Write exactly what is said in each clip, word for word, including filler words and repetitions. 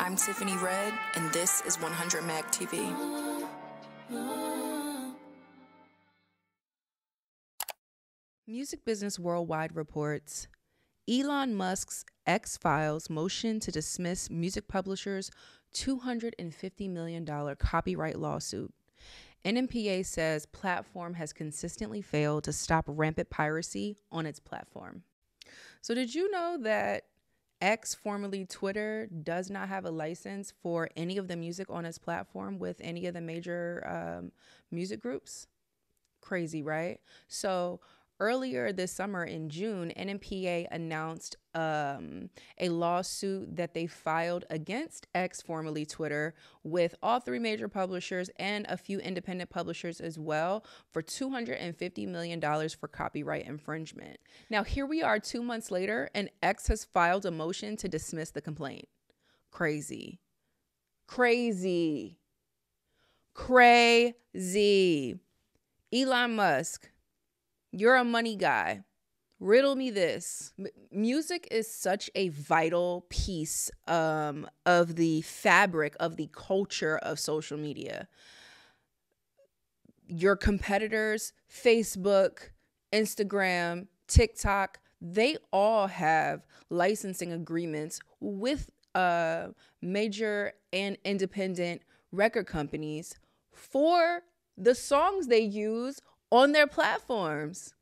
I'm Tiffany Red, and this is one hundred Mag T V. Music Business Worldwide reports Elon Musk's X-Files motion to dismiss music publishers' two hundred fifty million dollars copyright lawsuit. N M P A says platform has consistently failed to stop rampant piracy on its platform. So did you know that X, formerly Twitter, does not have a license for any of the music on its platform with any of the major um, music groups? Crazy, right? So earlier this summer in June, N M P A announced um, a lawsuit that they filed against X, formerly Twitter, with all three major publishers and a few independent publishers as well for two hundred fifty million dollars for copyright infringement. Now, here we are two months later, and X has filed a motion to dismiss the complaint. Crazy. Crazy. Crazy. Elon Musk, you're a money guy. Riddle me this. M- music is such a vital piece um, of the fabric of the culture of social media. Your competitors, Facebook, Instagram, TikTok, they all have licensing agreements with uh, major and independent record companies for the songs they use on their platforms.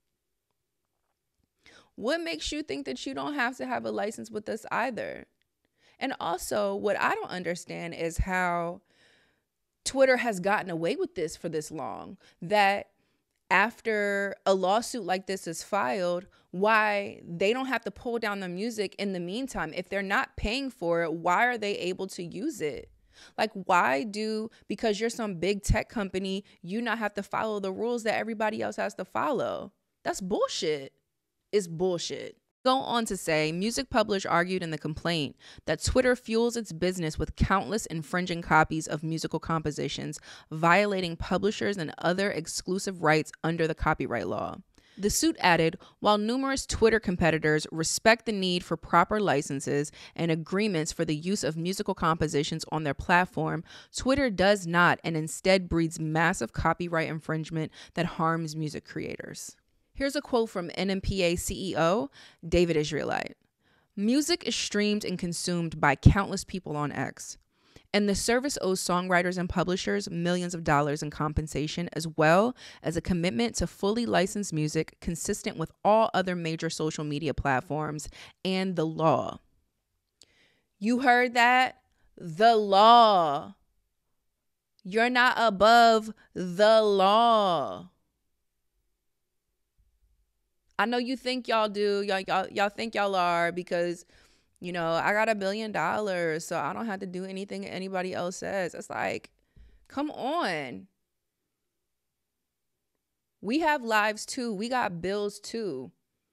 What makes you think that you don't have to have a license with us either? And also, what I don't understand is how Twitter has gotten away with this for this long, that after a lawsuit like this is filed, why they don't have to pull down the music in the meantime. If they're not paying for it, why are they able to use it? Like, why do, because you're some big tech company, you not have to follow the rules that everybody else has to follow? That's bullshit. It's bullshit. Go on to say, Music Publish argued in the complaint that Twitter fuels its business with countless infringing copies of musical compositions, violating publishers and other exclusive rights under the copyright law. The suit added, while numerous Twitter competitors respect the need for proper licenses and agreements for the use of musical compositions on their platform, Twitter does not and instead breeds massive copyright infringement that harms music creators. Here's a quote from N M P A C E O, David Israelite. Music is streamed and consumed by countless people on X, and the service owes songwriters and publishers millions of dollars in compensation, as well as a commitment to fully license music consistent with all other major social media platforms and the law. You heard that? The law. You're not above the law. I know you think y'all do. Y'all, y'all, y'all think y'all are because, you know, I got a billion dollars, so I don't have to do anything anybody else says. It's like, come on. We have lives too. We got bills too.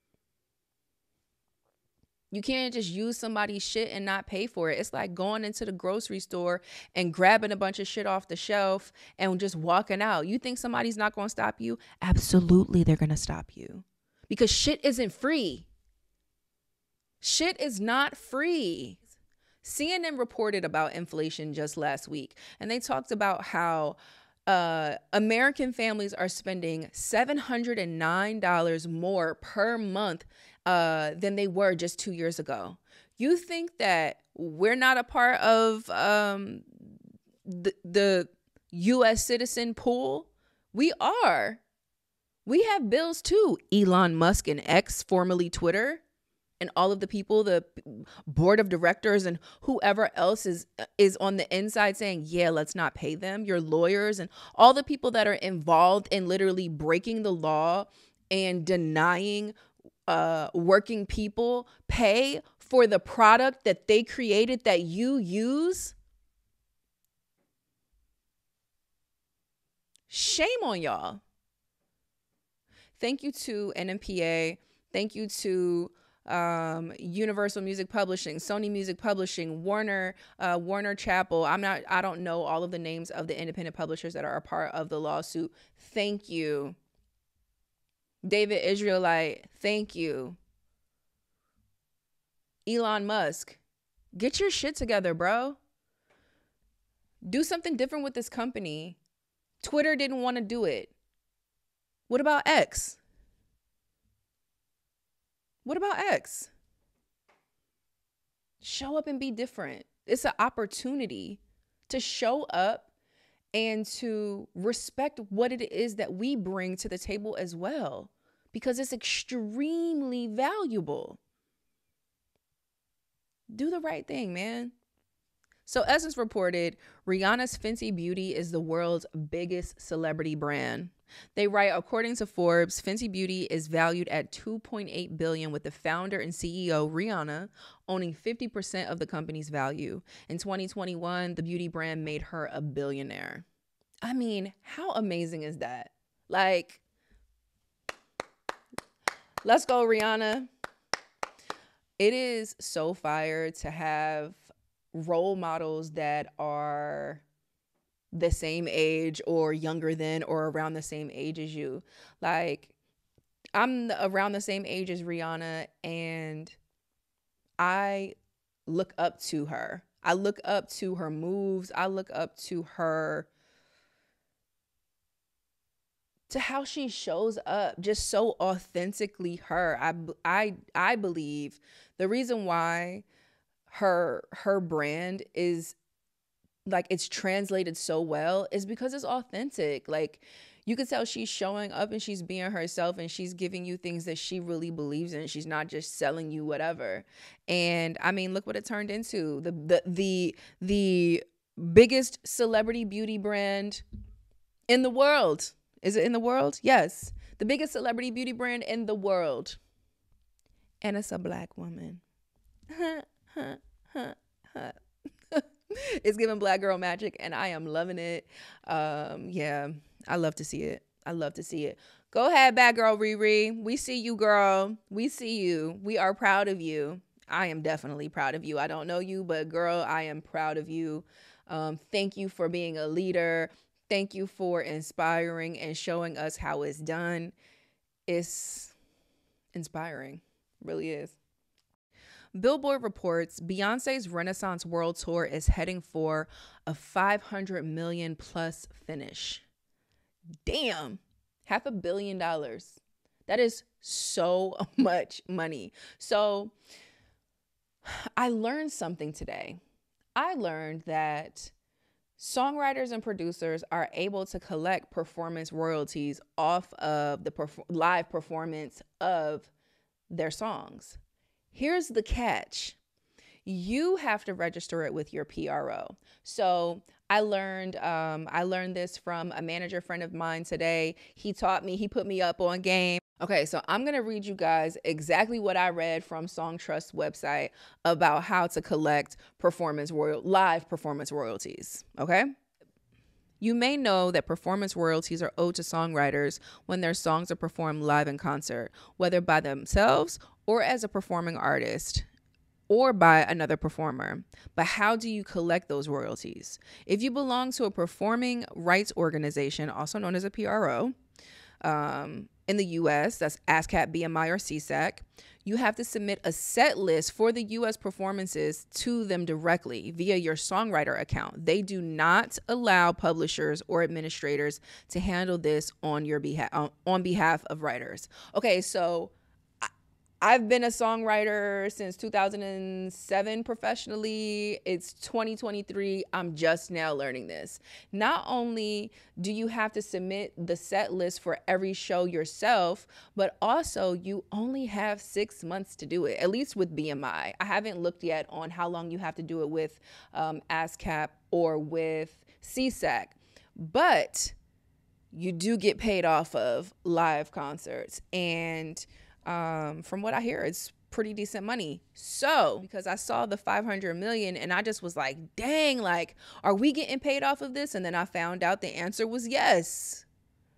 You can't just use somebody's shit and not pay for it. It's like going into the grocery store and grabbing a bunch of shit off the shelf and just walking out. You think somebody's not going to stop you? Absolutely, they're going to stop you. Because shit isn't free. Shit is not free. C N N reported about inflation just last week, and they talked about how uh, American families are spending seven hundred nine dollars more per month uh, than they were just two years ago. You think that we're not a part of um, the, the U S citizen pool? We are. We have bills too. Elon Musk and X, formerly Twitter, and all of the people, the board of directors and whoever else is is on the inside saying, yeah, let's not pay them. Your lawyers and all the people that are involved in literally breaking the law and denying uh, working people pay for the product that they created that you use. Shame on y'all. Thank you to N M P A. Thank you to um, Universal Music Publishing, Sony Music Publishing, Warner, uh, Warner Chappell. I'm not, I don't know all of the names of the independent publishers that are a part of the lawsuit. Thank you. David Israelite, thank you. Elon Musk, get your shit together, bro. Do something different with this company. Twitter didn't want to do it. What about X? What about X? Show up and be different. It's an opportunity to show up and to respect what it is that we bring to the table as well, because it's extremely valuable. Do the right thing, man. So Essence reported, Rihanna's Fenty Beauty is the world's biggest celebrity brand. They write, according to Forbes, Fenty Beauty is valued at two point eight billion dollars, with the founder and C E O, Rihanna, owning fifty percent of the company's value. In twenty twenty-one, the beauty brand made her a billionaire. I mean, how amazing is that? Like, let's go, Rihanna. It is so fire to have role models that are the same age or younger than or around the same age as you. Like, I'm around the same age as Rihanna, and I look up to her. I look up to her moves. I look up to her, to how she shows up, just so authentically her. I, I, I believe the reason why her her brand is like it's translated so well is because it's authentic. Like, you can tell she's showing up and she's being herself, and she's giving you things that she really believes in. She's not just selling you whatever. And I mean, look what it turned into. The the the the biggest celebrity beauty brand in the world. Is it in the world? Yes. The biggest celebrity beauty brand in the world. And it's a Black woman. It's giving Black girl magic, and I am loving it. Um, yeah, I love to see it. I love to see it. Go ahead, bad girl Riri. We see you, girl. We see you. We are proud of you. I am definitely proud of you. I don't know you, but girl, I am proud of you. Um, thank you for being a leader. Thank you for inspiring and showing us how it's done. It's inspiring. It really is. Billboard reports Beyonce's Renaissance World Tour is heading for a five hundred million plus finish. Damn, half a billion dollars. That is so much money. So I learned something today. I learned that songwriters and producers are able to collect performance royalties off of the perf- live performance of their songs. Here's the catch. You have to register it with your P R O. So I learned um, I learned this from a manager friend of mine today. He taught me, he put me up on game. Okay, so I'm going to read you guys exactly what I read from Songtrust's website about how to collect performance royal live performance royalties, okay? You may know that performance royalties are owed to songwriters when their songs are performed live in concert, whether by themselves or as a performing artist, or by another performer. But how do you collect those royalties? If you belong to a performing rights organization, also known as a P R O, um, in the U S, that's ASCAP, B M I, or C S A C, you have to submit a set list for the U S performances to them directly via your songwriter account. They do not allow publishers or administrators to handle this on your behalf, on behalf of writers. Okay, so I've been a songwriter since two thousand seven professionally. It's twenty twenty-three. I'm just now learning this. Not only do you have to submit the set list for every show yourself, but also you only have six months to do it, at least with B M I. I haven't looked yet on how long you have to do it with um, ASCAP or with C S A C, but you do get paid off of live concerts. And Um, from what I hear, it's pretty decent money. So, because I saw the five hundred million and I just was like, dang, like, are we getting paid off of this? And then I found out the answer was yes.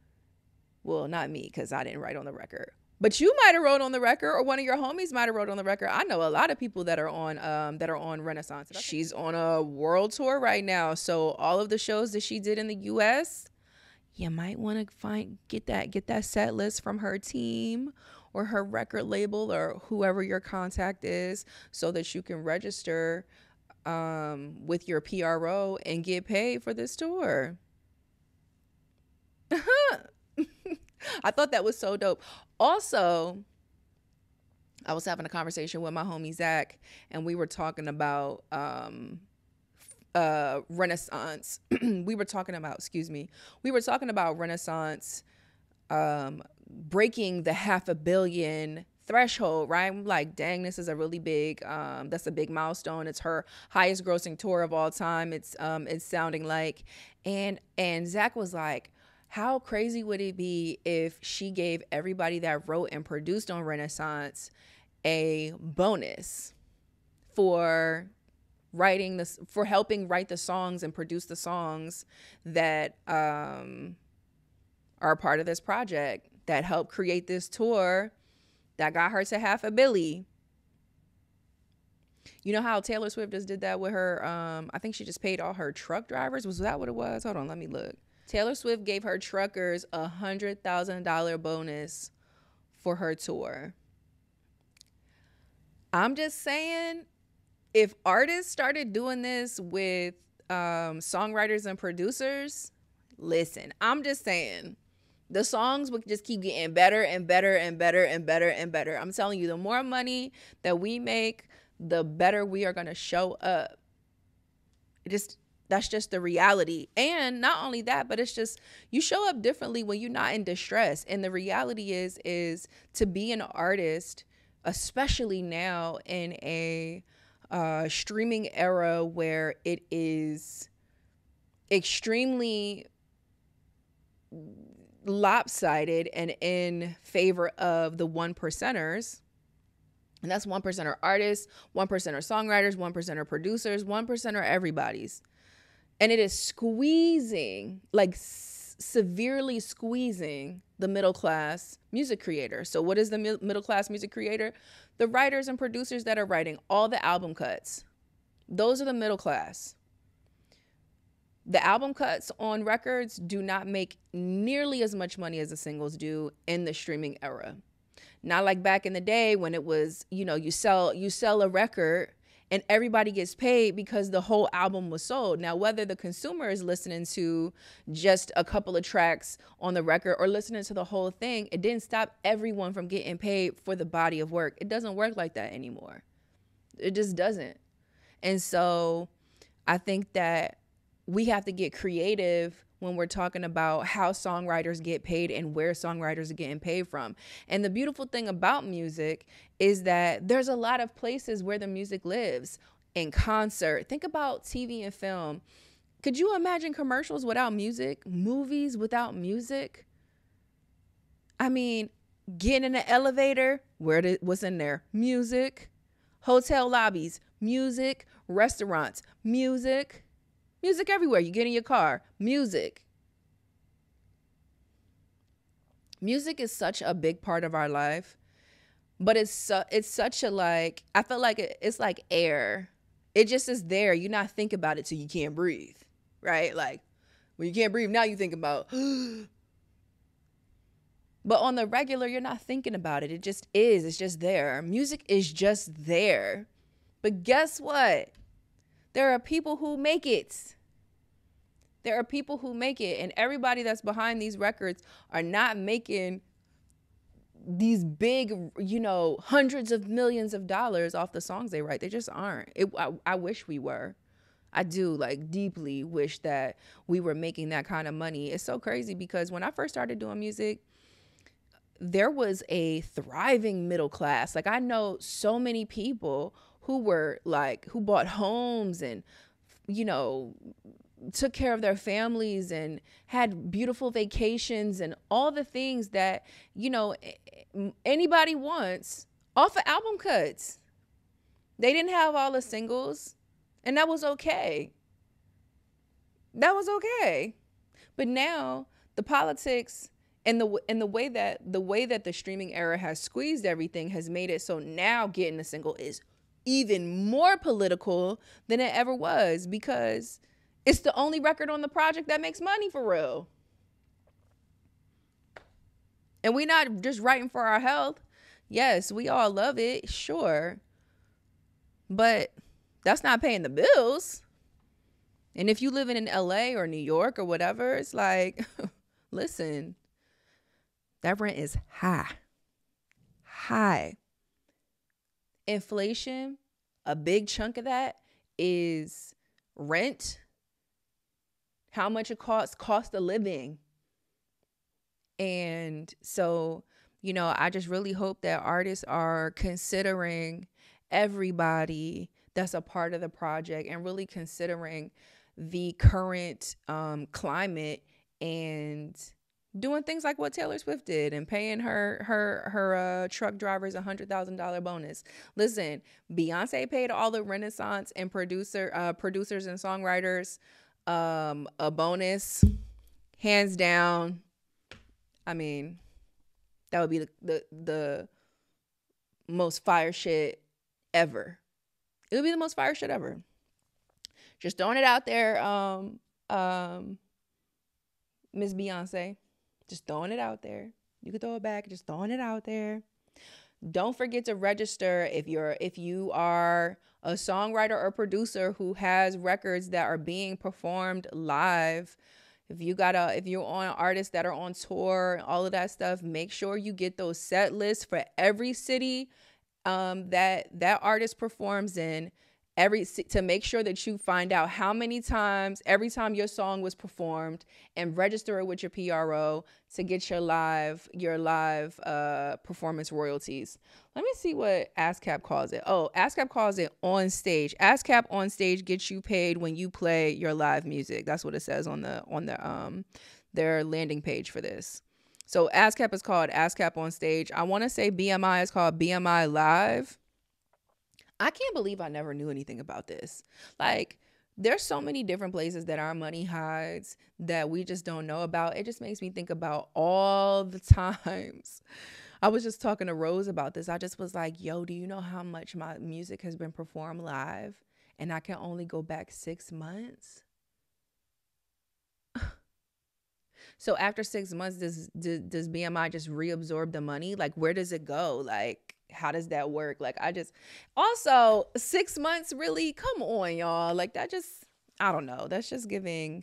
Well, not me, because I didn't write on the record. But you might have wrote on the record, or one of your homies might have wrote on the record. I know a lot of people that are on um that are on Renaissance. She's on a world tour right now. So all of the shows that she did in the U S, you might want to find get that get that set list from her team or her record label or whoever your contact is, so that you can register um, with your P R O and get paid for this tour. I thought that was so dope. Also, I was having a conversation with my homie Zach, and we were talking about um, uh, Renaissance. we were talking about, excuse me, we were talking about Renaissance um, breaking the half a billion threshold, right? I'm like, dang, this is a really big, um, that's a big milestone. It's her highest grossing tour of all time. It's um, it's sounding like, and and Zach was like, how crazy would it be if she gave everybody that wrote and produced on Renaissance a bonus for writing this, for helping write the songs and produce the songs that um, are part of this project, that helped create this tour that got her to half a billy. You know how Taylor Swift just did that with her, um, I think she just paid all her truck drivers. Was that what it was? Hold on, let me look. Taylor Swift gave her truckers a one hundred thousand dollars bonus for her tour. I'm just saying, if artists started doing this with um, songwriters and producers, listen, I'm just saying, the songs would just keep getting better and better and better and better and better. I'm telling you, the more money that we make, the better we are going to show up. It just... That's just the reality. And not only that, but it's just, you show up differently when you're not in distress. And the reality is, is to be an artist, especially now in a uh, streaming era where it is extremely lopsided and in favor of the one percenters. And that's one percent are artists, one percent are songwriters, one percent are producers, one percent are everybody's. And it is squeezing, like s- severely squeezing the middle class music creator. So what is the mi- middle class music creator? The writers and producers that are writing all the album cuts. Those are the middle class. The album cuts on records do not make nearly as much money as the singles do in the streaming era. Not like back in the day when it was, you know, you sell you sell a record and everybody gets paid because the whole album was sold. Now, whether the consumer is listening to just a couple of tracks on the record or listening to the whole thing, it didn't stop everyone from getting paid for the body of work. It doesn't work like that anymore. It just doesn't. And so I think that we have to get creative when we're talking about how songwriters get paid and where songwriters are getting paid from. And the beautiful thing about music is that there's a lot of places where the music lives. In concert, think about T V and film. Could you imagine commercials without music? Movies without music? I mean, getting in an elevator, where did, what's in there? Music. Hotel lobbies, music. Restaurants, music. Music everywhere. You get in your car, music. Music is such a big part of our life, but it's su- it's such a like, I feel like it, it's like air. It just is there. You not think about it till you can't breathe, right? Like when you can't breathe, now you think about, but on the regular, you're not thinking about it. It just is. It's just there. Music is just there. But guess what? There are people who make it. There are people who make it, and everybody that's behind these records are not making these big, you know, hundreds of millions of dollars off the songs they write. They just aren't. It, I, I wish we were. I do like deeply wish that we were making that kind of money. It's so crazy because when I first started doing music, there was a thriving middle class. Like I know so many people who were like, who bought homes and, you know, took care of their families and had beautiful vacations and all the things that, you know, anybody wants off of album cuts. They didn't have all the singles, and that was okay. That was okay. But now the politics and the and the way that the way that the streaming era has squeezed everything has made it so now getting a single is even more political than it ever was, because it's the only record on the project that makes money for real. And we're not just writing for our health. Yes, we all love it, sure. But That's not paying the bills. And if you live in L A or New York or whatever, it's like, listen, that rent is high. High. Inflation, a big chunk of that is rent, how much it costs, cost of living. And so, you know, I just really hope that artists are considering everybody that's a part of the project and really considering the current um, climate and doing things like what Taylor Swift did and paying her her her uh, truck drivers a hundred thousand dollar bonus. Listen, Beyonce paid all the Renaissance and producer uh, producers and songwriters um, a bonus, hands down. I mean, that would be the, the the most fire shit ever. It would be the most fire shit ever. Just throwing it out there, um, um, Miss Beyonce. Just throwing it out there. You can throw it back. Just throwing it out there. Don't forget to register if you're if you are a songwriter or producer who has records that are being performed live. If you got a if you're on artists that are on tour, all of that stuff, make sure you get those set lists for every city um, that that artist performs in. Every to make sure that you find out how many times every time your song was performed and register it with your P R O to get your live your live uh, performance royalties. Let me see what ASCAP calls it. Oh, ASCAP calls it on stage. ASCAP on stage gets you paid when you play your live music. That's what it says on the on the um their landing page for this. So ASCAP is called ASCAP on stage. I want to say B M I is called B M I Live. I can't believe I never knew anything about this. Like, there's so many different places that our money hides that we just don't know about. It just makes me think about all the times. I was just talking to Rose about this. I just was like, yo, do you know how much my music has been performed live? And I can only go back six months. So after six months, does, does, does B M I just reabsorb the money? Like, where does it go? Like, how does that work? Like, I just, also six months, really? Come on, y'all. Like, that just, I don't know. That's just giving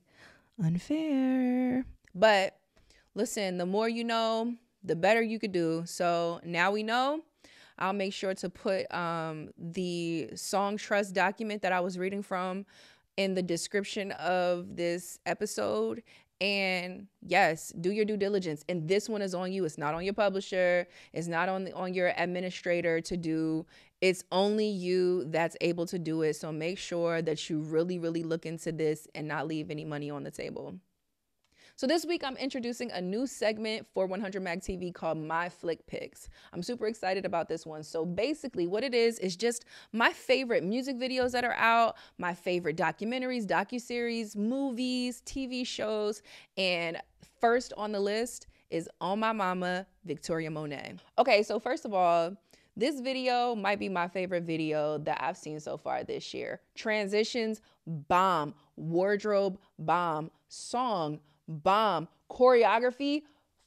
unfair. But listen, the more you know, the better you could do. So now we know. I'll make sure to put um, the Song Trust document that I was reading from in the description of this episode. And yes, do your due diligence. And this one is on you. It's not on your publisher. It's not on the, on your administrator to do. It's only you that's able to do it. So make sure that you really, really look into this and not leave any money on the table. So this week, I'm introducing a new segment for one hundred Mag T V called My Flick Picks. I'm super excited about this one. So basically what it is, is just my favorite music videos that are out, my favorite documentaries, docuseries, movies, T V shows, and first on the list is On My Mama, Victoria Monet. Okay, so first of all, this video might be my favorite video that I've seen so far this year. Transitions, bomb. Wardrobe, bomb. Song, bomb. Choreography,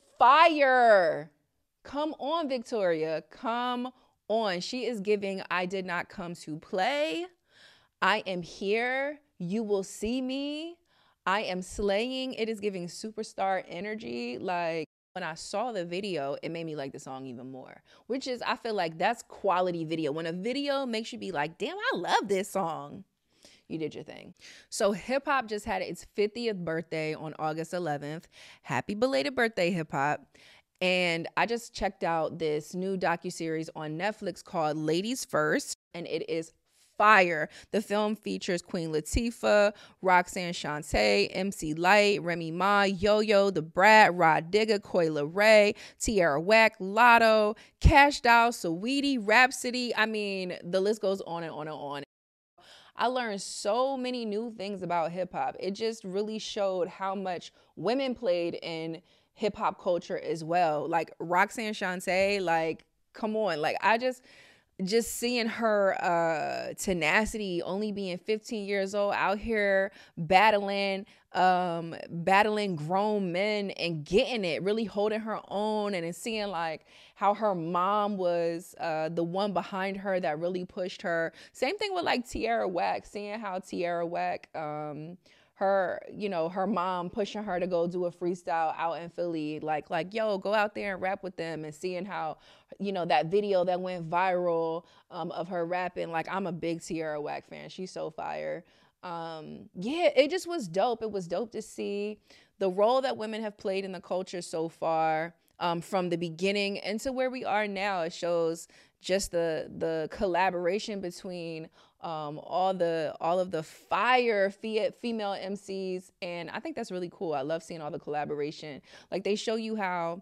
fire. Come on, Victoria. Come on. She is giving I did not come to play. I am here. You will see me. I am slaying. It is giving superstar energy. Like, when I saw the video, it made me like the song even more, which is, I feel like that's quality video. When a video makes you be like, damn, I love this song. You did your thing. So hip hop just had its fiftieth birthday on August eleventh. Happy belated birthday, hip hop. And I just checked out this new docuseries on Netflix called Ladies First, and it is fire. The film features Queen Latifah, Roxanne Shante, M C Lyte, Remy Ma, Yo-Yo, The Brat, Rod Digga, Coi Leray, Tierra Whack, Lotto, Cash Doll, Saweetie, Rhapsody. I mean, the list goes on and on and on. I learned so many new things about hip hop. It just really showed how much women played in hip hop culture as well. Like Roxanne Shante, like, come on. Like, I just, just seeing her uh, tenacity, only being fifteen years old, out here battling, um, battling grown men and getting it, really holding her own, and then seeing like how her mom was uh, the one behind her that really pushed her. Same thing with like Tierra Whack, seeing how Tierra Whack, um, her, you know, her mom pushing her to go do a freestyle out in Philly, like, like, yo, go out there and rap with them, and seeing how, you know, that video that went viral um, of her rapping. Like, I'm a big Tierra Whack fan. She's so fire. Um, yeah, it just was dope. It was dope to see the role that women have played in the culture so far, um, from the beginning into where we are now. It shows just the the collaboration between um, all the all of the fire fe- female M Cs, and I think that's really cool. I love seeing all the collaboration. Like, they show you how,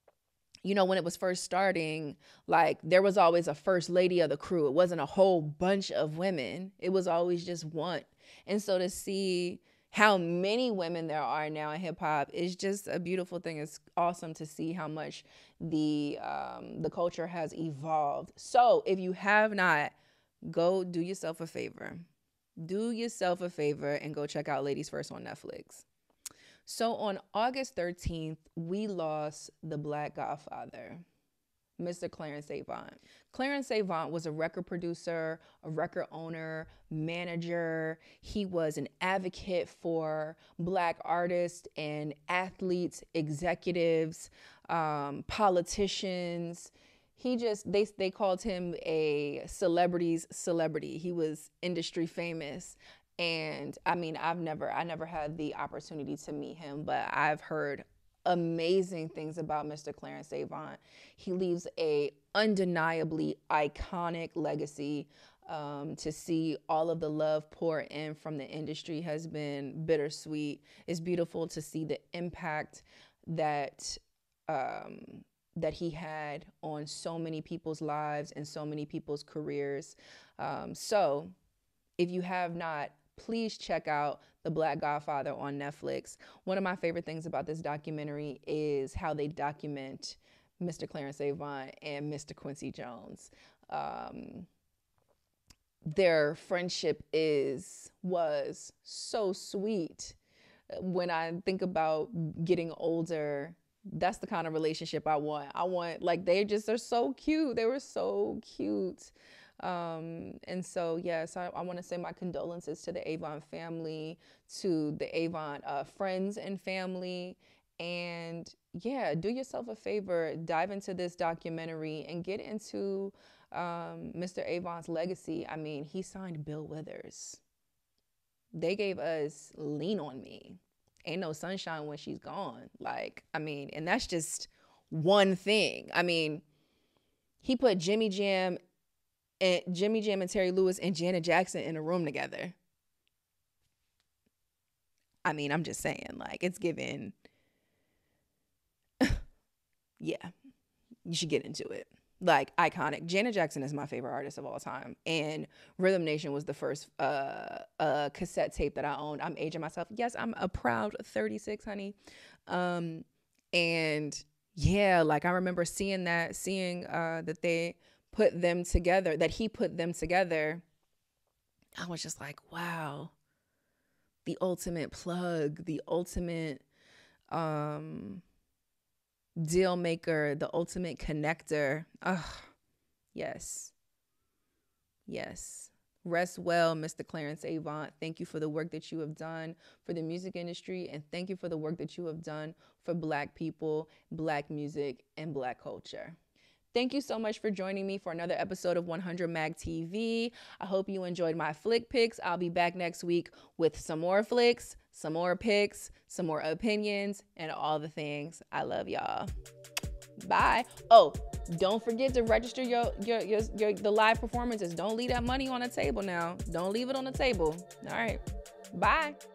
you know, when it was first starting, like, there was always a first lady of the crew. It wasn't a whole bunch of women. It was always just one. And so to see how many women there are now in hip hop is just a beautiful thing. It's awesome to see how much the um, the culture has evolved. So if you have not, go do yourself a favor. Do yourself a favor and go check out Ladies First on Netflix. So on August thirteenth, we lost the Black Godfather, Mister Clarence Avant. Clarence Avant was a record producer, a record owner, manager. He was an advocate for Black artists and athletes, executives, um, politicians. He just, they, they called him a celebrity's celebrity. He was industry famous. And I mean, I've never, I never had the opportunity to meet him, but I've heard amazing things about Mister Clarence Avant. He leaves a undeniably iconic legacy. Um, to see all of the love pour in from the industry has been bittersweet. It's beautiful to see the impact that um, that he had on so many people's lives and so many people's careers. Um, so if you have not, please check out The Black Godfather on Netflix. One of my favorite things about this documentary is how they document Mister Clarence Avant and Mister Quincy Jones. Um, their friendship is, was so sweet. When I think about getting older, that's the kind of relationship I want. I want, like, they just are so cute. They were so cute. Um, and so, yes, I, I want to say my condolences to the Avant family, to the Avant uh, friends and family. And yeah, do yourself a favor, dive into this documentary and get into um, Mister Avant's legacy. I mean, he signed Bill Withers. They gave us Lean on Me. Ain't No Sunshine When She's Gone. Like, I mean, and that's just one thing. I mean, he put Jimmy Jam and Jimmy Jam and Terry Lewis and Janet Jackson in a room together. I mean, I'm just saying, like, it's given. Yeah, you should get into it. Like, iconic. Janet Jackson is my favorite artist of all time. And Rhythm Nation was the first uh, uh, cassette tape that I owned. I'm aging myself. Yes, I'm a proud thirty-six, honey. Um, and yeah, like, I remember seeing that, seeing uh, that they put them together, that he put them together. I was just like, wow, the ultimate plug, the ultimate um, deal maker, the ultimate connector. Ugh, yes. Yes. Rest well, Mister Clarence Avant. Thank you for the work that you have done for the music industry, and thank you for the work that you have done for Black people, Black music, and Black culture. Thank you so much for joining me for another episode of one hundred Mag T V. I hope you enjoyed my flick picks. I'll be back next week with some more flicks, some more picks, some more opinions, and all the things. I love y'all. Bye. Oh, don't forget to register your, your, your, your the live performances. Don't leave that money on the table now. Don't leave it on the table. All right. Bye.